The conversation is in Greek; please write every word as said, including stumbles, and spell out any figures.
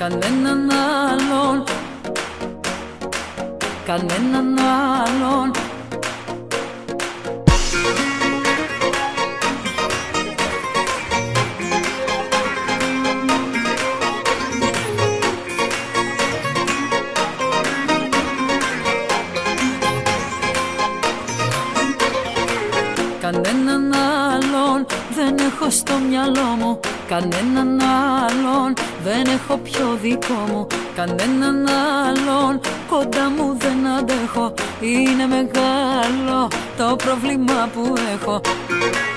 κανέναν άλλον, κανέναν άλλον. Κανέναν άλλον δεν έχω στο μυαλό μου, κανέναν άλλον δεν έχω πιο δικό μου, κανέναν άλλον κοντά μου δεν αντέχω. Είναι μεγάλο το πρόβλημα που έχω.